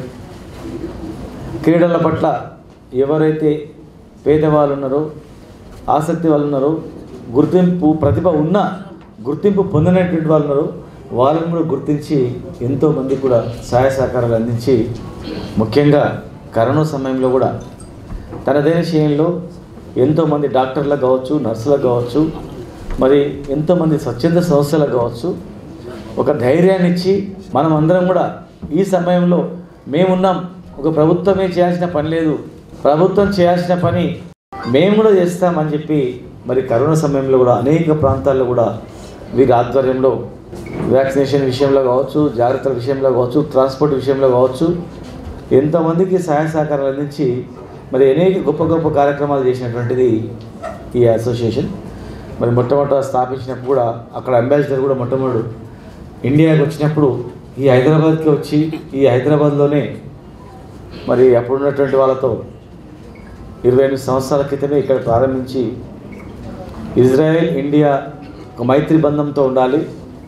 క్రీడల పట్ల ఎవరైతే పేదవాళ్ళు ఉన్నారో, ఆసక్తి వాళ్ళు ఉన్నారో, గుర్తింపు ప్రతిభ ఉన్న గుర్తింపు పొందినటువంటి వాళ్ళు ఉన్నారో వాళ్ళని కూడా గుర్తించి ఎంతోమంది కూడా సహాయ సహకారాలు అందించి ముఖ్యంగా కరోనా సమయంలో కూడా తనదైన శైలిలో ఎంతోమంది డాక్టర్లకు కావచ్చు, నర్సులకు కావచ్చు, మరి ఎంతోమంది స్వచ్ఛంద సంస్థలకు కావచ్చు ఒక ధైర్యాన్ని ఇచ్చి మనం అందరం కూడా ఈ సమయంలో మేమున్నాం, ఒక ప్రభుత్వమే చేయాల్సిన పని లేదు, ప్రభుత్వం చేయాల్సిన పని మేము కూడా చేస్తామని చెప్పి మరి కరోనా సమయంలో కూడా అనేక ప్రాంతాల్లో కూడా వీరి ఆధ్వర్యంలో వ్యాక్సినేషన్ విషయంలో కావచ్చు, జాగ్రత్తల విషయంలో కావచ్చు, ట్రాన్స్పోర్ట్ విషయంలో కావచ్చు ఎంతోమందికి సహాయ సహకారాలు అందించి మరి అనేక గొప్ప గొప్ప కార్యక్రమాలు చేసినటువంటిది ఈ అసోసియేషన్. మరి మొట్టమొదట స్థాపించినప్పుడు కూడా అక్కడ అంబాసిడర్ కూడా మొట్టమొదటి ఇండియాకి వచ్చినప్పుడు ఈ హైదరాబాద్కి వచ్చి ఈ హైదరాబాద్లోనే మరి అప్పుడున్నటువంటి వాళ్ళతో ఇరవై ఎనిమిది సంవత్సరాల క్రితమే ఇక్కడ ప్రారంభించి ఇజ్రాయెల్ ఇండియా ఒక మైత్రి బంధంతో ఉండాలి,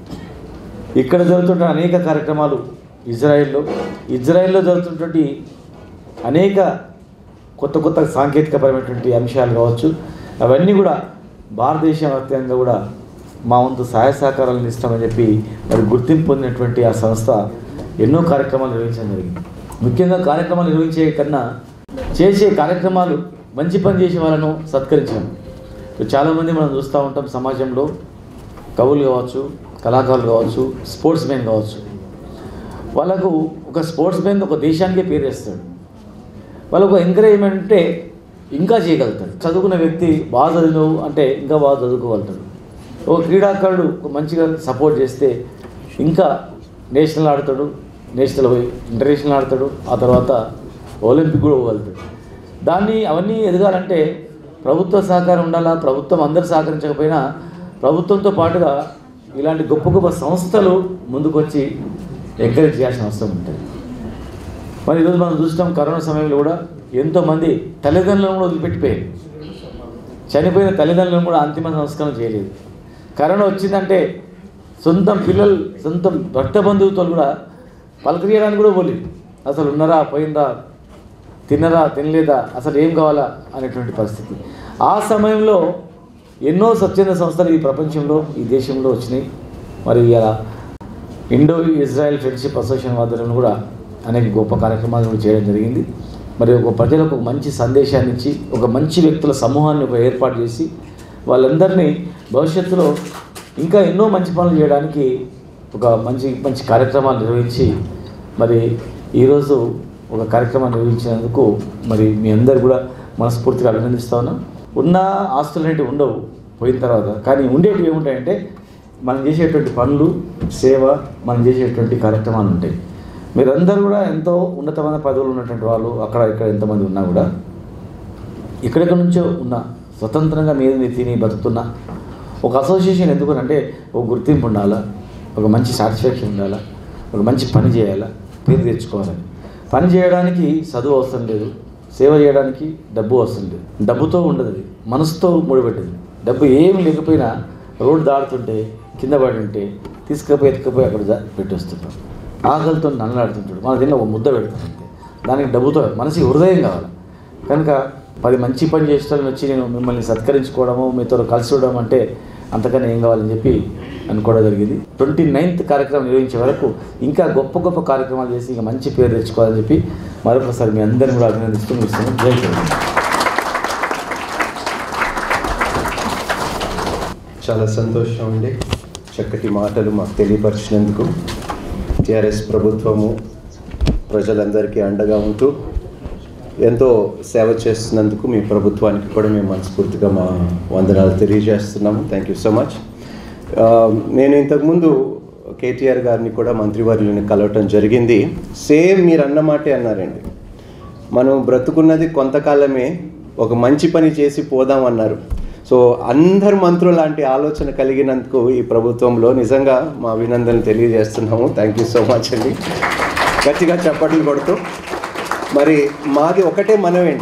ఇక్కడ జరుగుతున్న అనేక కార్యక్రమాలు ఇజ్రాయెల్లో ఇజ్రాయెల్లో జరుగుతున్నటువంటి అనేక కొత్త కొత్త సాంకేతికపరమైనటువంటి అంశాలు కావచ్చు అవన్నీ కూడా భారతదేశ వ్యాప్తంగా కూడా మా వంతు సహాయ సహకారాలను ఇస్తామని చెప్పి మరి గుర్తింపు పొందినటువంటి ఆ సంస్థ ఎన్నో కార్యక్రమాలు నిర్వహించడం జరిగింది. ముఖ్యంగా కార్యక్రమాలు నిర్వహించే కన్నా చేసే కార్యక్రమాలు మంచి పని చేసే వాళ్ళను సత్కరించడం. చాలామంది మనం చూస్తూ ఉంటాం సమాజంలో, కవులు కావచ్చు, కళాకారులు కావచ్చు, స్పోర్ట్స్ మెన్ కావచ్చు, వాళ్ళకు ఒక స్పోర్ట్స్ మెన్ ఒక దేశానికే పేరు చేస్తాడు, వాళ్ళకు ఎంకరేజ్మెంట్ అంటే ఇంకా చేయగలుగుతాడు. చదువుకున్న వ్యక్తి బాగా చదువు అంటే ఇంకా బాగా చదువుకోగలుగుతాడు. ఒక క్రీడాకారుడు మంచిగా సపోర్ట్ చేస్తే ఇంకా నేషనల్ ఆడతాడు, నేషనల్ పోయి ఇంటర్నేషనల్ ఆడతాడు, ఆ తర్వాత ఒలింపిక్ కూడా పోగలుగుతాడు. దాన్ని అవన్నీ ఎదగాలంటే ప్రభుత్వ సహకారం ఉండాలా. ప్రభుత్వం అందరూ సహకరించకపోయినా ప్రభుత్వంతో పాటుగా ఇలాంటి గొప్ప గొప్ప సంస్థలు ముందుకొచ్చి ఎంకరేజ్ చేయాల్సిన అవసరం ఉంటుంది. మరి ఈరోజు మనం చూస్తాం కరోనా సమయంలో కూడా ఎంతోమంది తల్లిదండ్రులను కూడా వదిలిపెట్టిపోయారు, చనిపోయిన తల్లిదండ్రులను కూడా అంతిమ సంస్కారం చేయలేదు. కరోనా వచ్చిందంటే సొంతం పిల్లలు సొంతం రక్త బంధువుతో కూడా పలకరియడానికి కూడా పోలేదు. అసలు ఉన్నారా, పోయిందా, తిన్నరా, తినలేదా, అసలు ఏం కావాలా అనేటువంటి పరిస్థితి. ఆ సమయంలో ఎన్నో స్వచ్ఛంద సంస్థలు ఈ ప్రపంచంలో ఈ దేశంలో వచ్చినాయి. మరి ఇలా ఇండో ఇజ్రాయెల్ ఫ్రెండ్షిప్ అసోసియేషన్ ఆధ్వర్యంలో కూడా అనేక గొప్ప కార్యక్రమాలు కూడా చేయడం జరిగింది. మరి ఒక ప్రజలకు ఒక మంచి సందేశాన్ని ఇచ్చి ఒక మంచి వ్యక్తుల సమూహాన్ని ఒక ఏర్పాటు చేసి వాళ్ళందరినీ భవిష్యత్తులో ఇంకా ఎన్నో మంచి పనులు చేయడానికి ఒక మంచి మంచి కార్యక్రమాలు నిర్వహించి మరి ఈరోజు ఒక కార్యక్రమాన్ని నిర్వహించినందుకు మరి మీ అందరు కూడా మనస్ఫూర్తిగా అభినందిస్తా ఉన్నాం. ఉన్న ఆస్తులు అనేవి ఉండవు పోయిన తర్వాత, కానీ ఉండేటివి ఏముంటాయంటే మనం చేసేటువంటి పనులు, సేవ, మనం చేసేటువంటి కార్యక్రమాలు ఉంటాయి. మీరందరూ కూడా ఎంతో ఉన్నతమైన పదవులు ఉన్నటువంటి వాళ్ళు అక్కడ ఇక్కడ ఎంతమంది ఉన్నా కూడా ఎక్కడెక్కడి నుంచో ఉన్న స్వతంత్రంగా మీరు తిని బతుకుతున్న ఒక అసోసియేషన్ ఎందుకనంటే ఒక గుర్తింపు ఉండాలా, ఒక మంచి సాటిస్ఫాక్షన్ ఉండాలా, ఒక మంచి పని చేయాలా, పేరు తెచ్చుకోవాలని. పని చేయడానికి చదువు అవసరం లేదు, సేవ చేయడానికి డబ్బు అవసరం లేదు. డబ్బుతో ఉండదు, అది మనసుతో ముడిపెట్టదు. డబ్బు ఏమి లేకపోయినా రోడ్డు దాడుతుంటే కింద పడి ఉంటే తీసుకుపోయి ఎత్తుకుపోయి అక్కడ పెట్టేస్తుంటాం. ఆకలితో నల్లలాడుతుంటాడు, మన దీనిలో ఒక ముద్ద పెడుతుంటే దానికి డబ్బుతో మనసుకి హృదయం కావాలి. కనుక పది మంచి పని చేసేటోళ్ళని వచ్చి నేను మిమ్మల్ని సత్కరించుకోవడము, మీతో కలిసి ఉండడం అంటే అంతకన్నా ఏం కావాలని చెప్పి అనుకోవడం జరిగింది. ట్వంటీ నైన్త్ కార్యక్రమం నిర్వహించే వరకు ఇంకా గొప్ప గొప్ప కార్యక్రమాలు చేసి ఇంకా మంచి పేరు తెచ్చుకోవాలని చెప్పి మరొకసారి మీ అందరిని కూడా అభినందిస్తూ ఇస్తున్నాను. జై హింద్. చాలా సంతోషం అండి, చక్కటి మాటలు మాకు తెలియపరిచినందుకు. టీఆర్ఎస్ ప్రభుత్వము ప్రజలందరికీ అండగా ఉంటూ ఎంతో సేవ చేస్తున్నందుకు మీ ప్రభుత్వానికి కూడా మేము మనస్ఫూర్తిగా మా వందనాలు తెలియజేస్తున్నాము. Thank you so much. నేను ఇంతకుముందు కేటీఆర్ గారిని కూడా మంత్రివర్యుని కలవటం జరిగింది. సేమ్ మీరు అన్నమాటే అన్నారండి. మనం బ్రతుకున్నది కొంతకాలమే, ఒక మంచి పని చేసి పోదామన్నారు. సో అందరు మంత్రులు లాంటి ఆలోచన కలిగినందుకు ఈ ప్రభుత్వంలో నిజంగా మా అభినందనలు తెలియజేస్తున్నాము. థ్యాంక్ యూ సో మచ్ అండి. గట్టిగా చప్పట్లు కొడుతూ మరి మాది ఒకటే మనమేండి,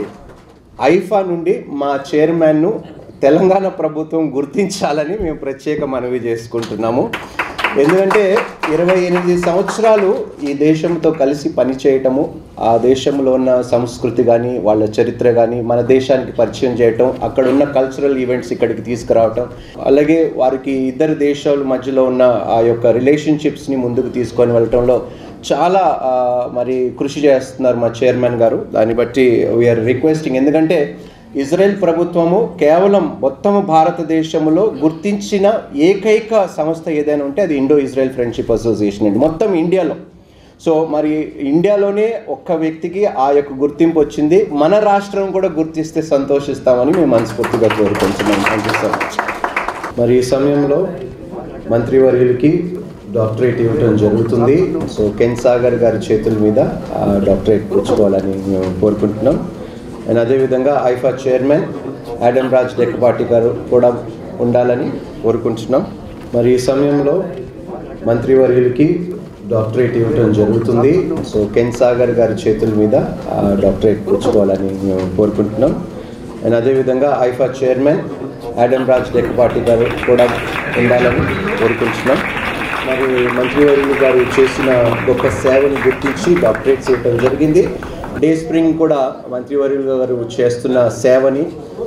ఐఫా నుండి మా చైర్మన్ను తెలంగాణ ప్రభుత్వం గుర్తించాలని మేము ప్రత్యేక మనవి చేసుకుంటున్నాము. ఎందుకంటే ఇరవై ఎనిమిది సంవత్సరాలు ఈ దేశంతో కలిసి పనిచేయటము, ఆ దేశంలో ఉన్న సంస్కృతి కానీ వాళ్ళ చరిత్ర కానీ మన దేశానికి పరిచయం చేయటం, అక్కడ ఉన్న కల్చరల్ ఈవెంట్స్ ఇక్కడికి తీసుకురావటం, అలాగే వారికి ఇద్దరు దేశాల మధ్యలో ఉన్న ఆ యొక్క రిలేషన్షిప్స్ని ముందుకు తీసుకొని వెళ్ళటంలో చాలా మరి కృషి చేస్తున్నారు మా చైర్మన్ గారు. దాన్ని బట్టి వీఆర్ రిక్వెస్టింగ్, ఎందుకంటే ఇజ్రాయెల్ ప్రభుత్వము కేవలం మొత్తం భారతదేశంలో గుర్తించిన ఏకైక సంస్థ ఏదైనా ఉంటే అది ఇండో ఇజ్రాయెల్ ఫ్రెండ్షిప్ అసోసియేషన్ అండి, మొత్తం ఇండియాలో. సో మరి ఇండియాలోనే ఒక్క వ్యక్తికి ఆ యొక్క గుర్తింపు వచ్చింది. మన రాష్ట్రం కూడా గుర్తిస్తే సంతోషిస్తామని మేము మనస్ఫూర్తిగా కోరుకుంటున్నాం. Thank you so much. మరి ఈ సమయంలో మంత్రివర్యులకి డాక్టరేట్ ఇవ్వటం జరుగుతుంది. సో కెన్ సాగర్ గారి చేతుల మీద ఆ డాక్టరేట్ పుచ్చుకోవాలని మేము కోరుకుంటున్నాం. అండ్ అదేవిధంగా IFA chairman Adam Raj Dekkapati గారు కూడా ఉండాలని కోరుకుంటున్నాం. మరి ఈ సమయంలో మంత్రివర్యులకి డాక్టరేట్ ఇవ్వటం జరుగుతుంది. సో కెన్ సాగర్ గారి చేతుల మీద ఆ డాక్టరేట్ పుచ్చుకోవాలని మేము కోరుకుంటున్నాం. అండ్ అదేవిధంగా IFA chairman Adam Raj Dekkapati గారు కూడా ఉండాలని కోరుకుంటున్నాం. మరి మంత్రివర్యులు గారు చేసిన గొప్ప సేవను గుర్తించి డాక్టరేట్స్ ఇవ్వటం జరిగింది. డే స్ప్రింగ్ కూడా మంత్రివర్యులు గారు చేస్తున్న సేవని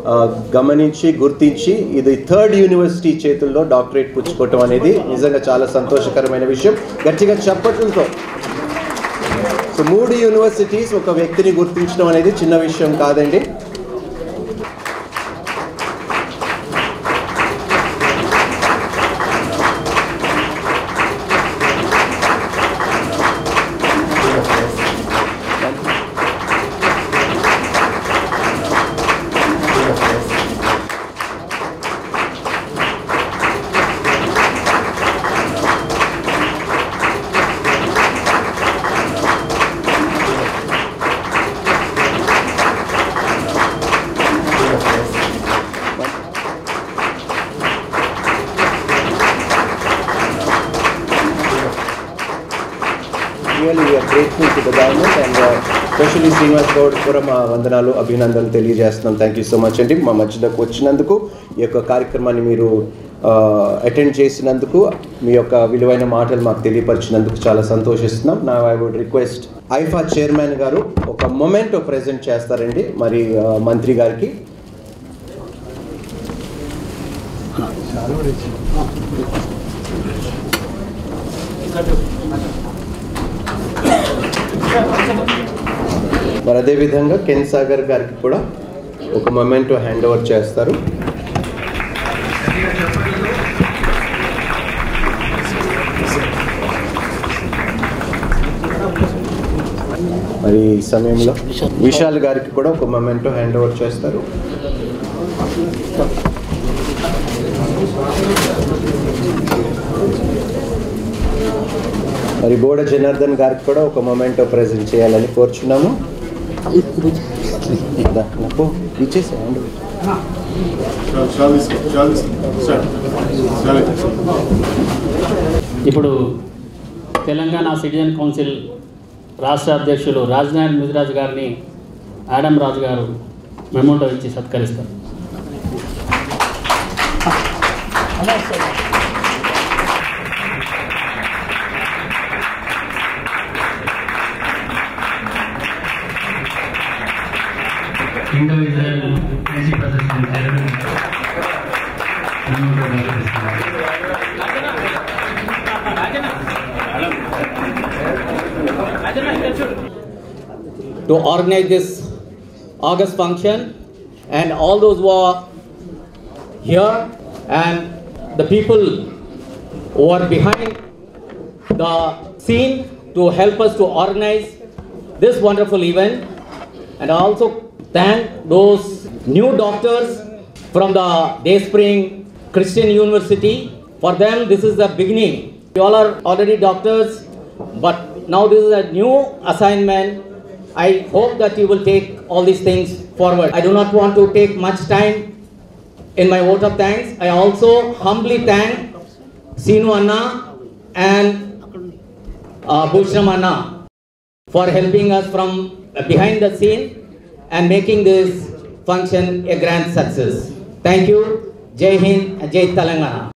గమనించి గుర్తించి ఇది థర్డ్ యూనివర్సిటీ చేతుల్లో డాక్టరేట్ పుచ్చుకోవటం అనేది నిజంగా చాలా సంతోషకరమైన విషయం. గట్టిగా చప్పట్లతో. సో మూడు యూనివర్సిటీస్ ఒక వ్యక్తిని గుర్తించడం అనేది చిన్న విషయం కాదండి. Really, we are grateful to the government and uh, especially Srinivas Gaud కూడా మా వందనాలు అభినందనలు తెలియజేస్తున్నాం. థ్యాంక్ యూ సో మచ్ అండి. మా మధ్యలోకి వచ్చినందుకు, ఈ యొక్క కార్యక్రమాన్ని మీరు అటెండ్ చేసినందుకు, మీ యొక్క విలువైన మాటలు మాకు తెలియపరిచినందుకు చాలా సంతోషిస్తున్నాం. నా I would request IFA chairman గారు ఒక మొమెంటో ప్రెజెంట్ చేస్తారండి మరి మంత్రి గారికి. మరి అదేవిధంగా కెన్ సాగర్ గారికి కూడా ఒక మొమెంటో హ్యాండ్ ఓవర్ చేస్తారు. మరి ఈ సమయంలో విశాల్ గారికి కూడా ఒక మొమెంటో హ్యాండ్ ఓవర్ చేస్తారు. మరి బోడ జనార్దన్ గారికి కూడా ఒక మొమెంటో ప్రెజెంట్ చేయాలని కోరుచున్నాము. ఇప్పుడు తెలంగాణ సిటిజన్ కౌన్సిల్ రాష్ట్ర అధ్యక్షులు రాజనారాయణ ముదిరాజు గారిని ఆడమ్ రాజు గారు మెమోటో ఇచ్చి సత్కరిస్తారు. Indo Israel Friendship Association chairman to organize this August function, and all those who are here and the people who are behind the scene to help us to organize this wonderful event. And I also thank those new doctors from the Dayspring Christian University. For them, this is the beginning You all are already doctors, but now this is a new assignment. I hope that you will take all these things forward. I do not want to take much time in my vote of thanks. I also humbly thank Sinu Anna and uh, Bhushram Anna for helping us from behind the scene and making this function a grand success. Thank you. Jai Hind and Jai Telangana.